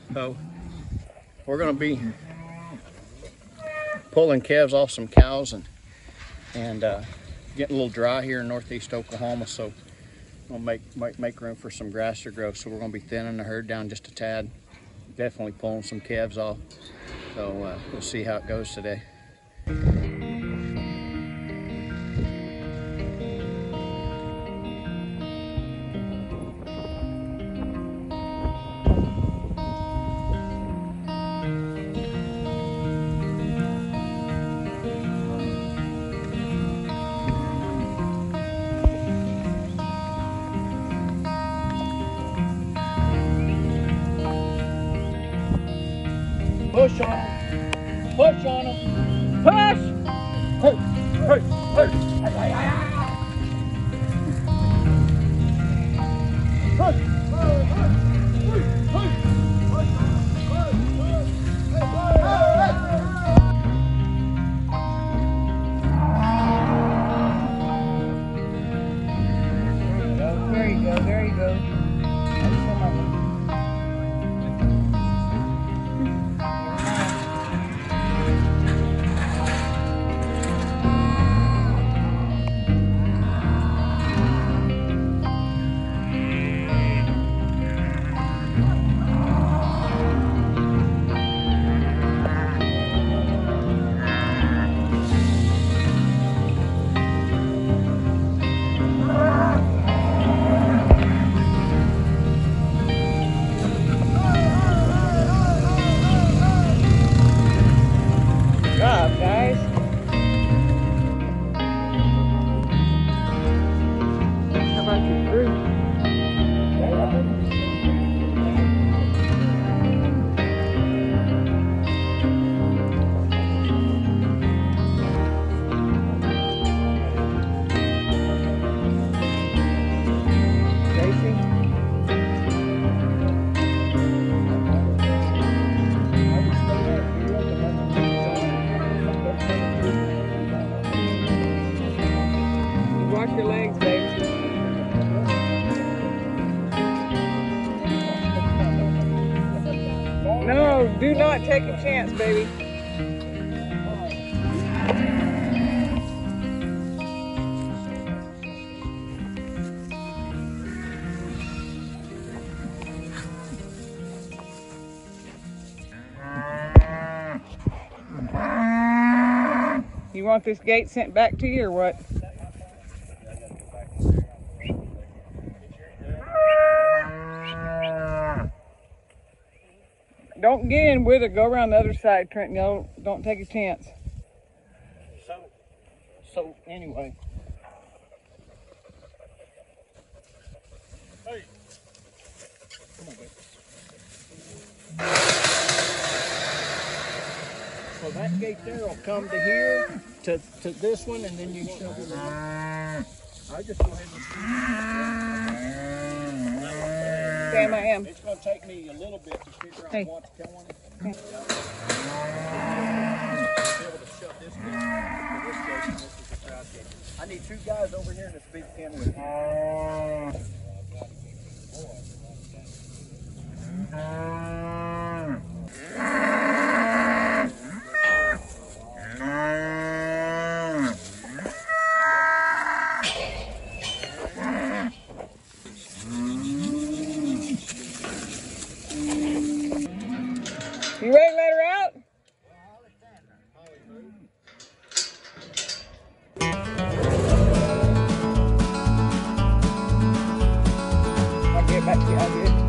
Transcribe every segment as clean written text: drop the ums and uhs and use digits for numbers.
So we're going to be pulling calves off some cows and getting a little dry here in northeast Oklahoma, so we'll make room for some grass to grow. So we're going to be thinning the herd down just a tad, definitely pulling some calves off. So we'll see how it goes today. Push on them. Push on them. Push! Hey, hey, hey. Push! There you go, there you go. Your legs, baby. No, do not take a chance, baby. You want this gate sent back to you or what? Don't get in with it. Go around the other side, Trent. No, don't take a chance. So anyway. Hey. Come on, baby. So that gate there will come to here, to this one, and then you can shove it in. I just go ahead and Sam, I am. It's going to take me a little bit to figure out what to go on it. Be able to shove this gate to this gate, and this is the crowd gate. I need two guys over here in this big pen with me. You ready to let her out? I'll get back to you. I'll get it.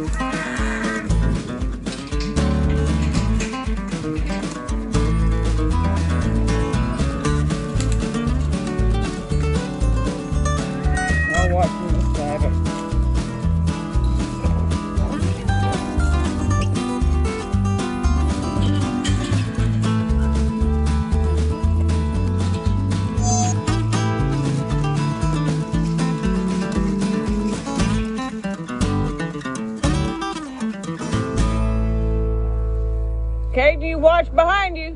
I'll watch from this side. Kate, do you watch behind you?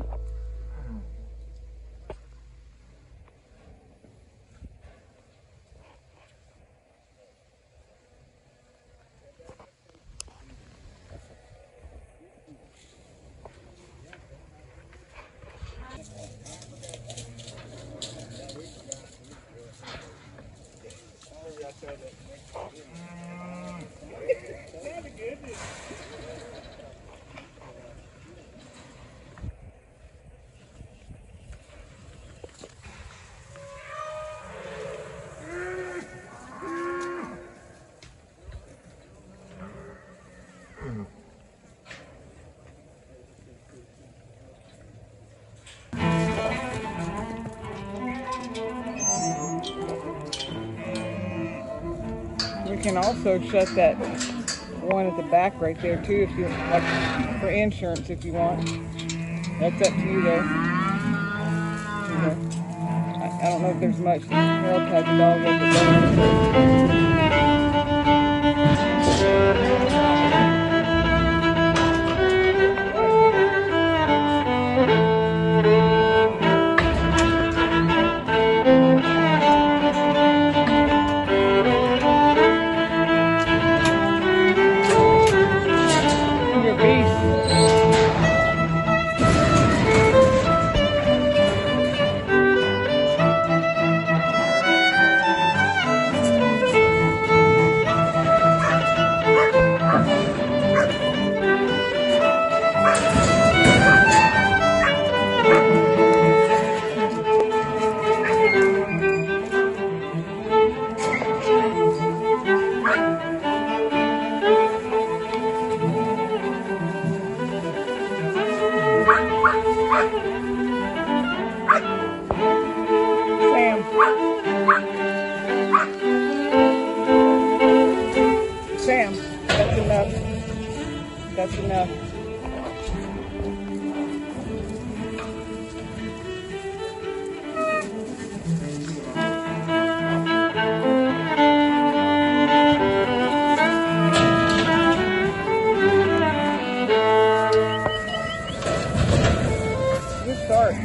You can also shut that one at the back right there too, if you like, for insurance if you want. That's up to you though. I don't know if there's much Harold has a dog with the Sam, that's enough. That's enough. Good start.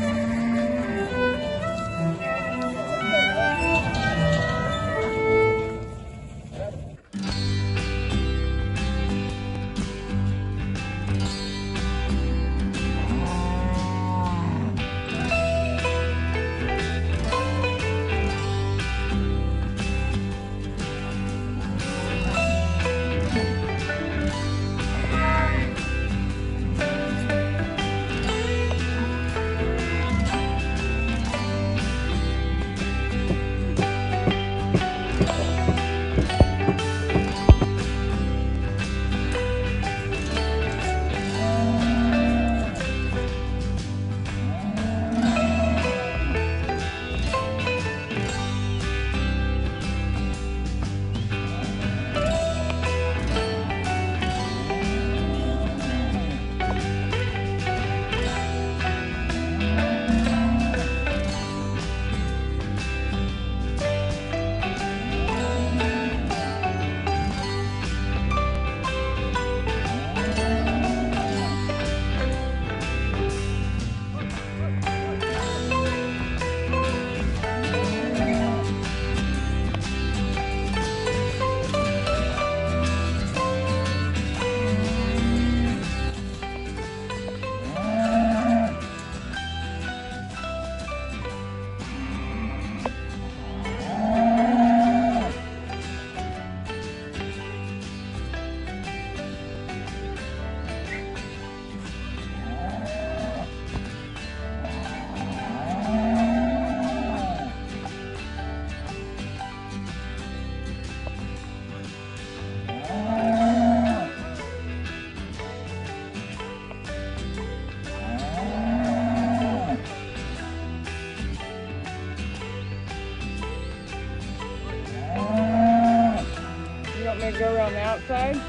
side.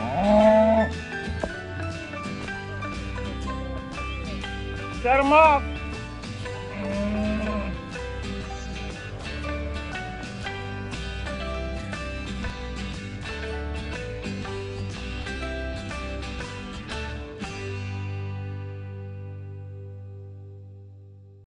Shut them off.